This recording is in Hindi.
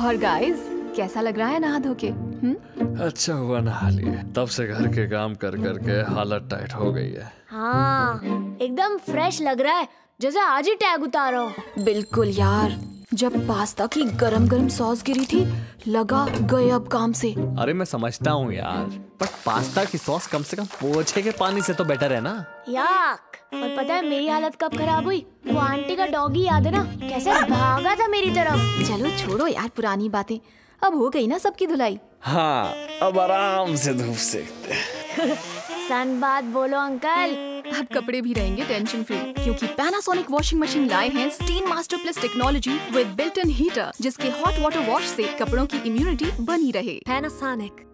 और गाइस, कैसा लग रहा है नहा धो के? अच्छा हुआ नहा लिए, तब से घर के काम कर कर के हालत टाइट हो गई है। हाँ, एकदम फ्रेश लग रहा है, जैसे आज ही टैग उतारा हो। बिल्कुल यार, जब पास्ता की गरम गरम सॉस गिरी थी, लगा गए अब काम से। अरे मैं समझता हूँ यार, बट पास्ता की सॉस कम से कम पोछे के पानी से तो बेटर है ना। याक, और पता है मेरी हालत कब खराब हुई? वो आंटी का डॉगी याद है ना, कैसे भागा था मेरी तरफ। चलो छोड़ो यार पुरानी बातें, अब हो गई ना सबकी धुलाई। हाँ, अब आराम से धूप सेकते हैं। सन बात बोलो अंकल। अब कपड़े भी रहेंगे टेंशन फ्री, क्योंकि पैनासोनिक वॉशिंग मशीन लाए हैं steam master plus technology with built in heater, जिसके हॉट वाटर वॉश से कपड़ों की इम्यूनिटी बनी रहे। पैनासोनिक।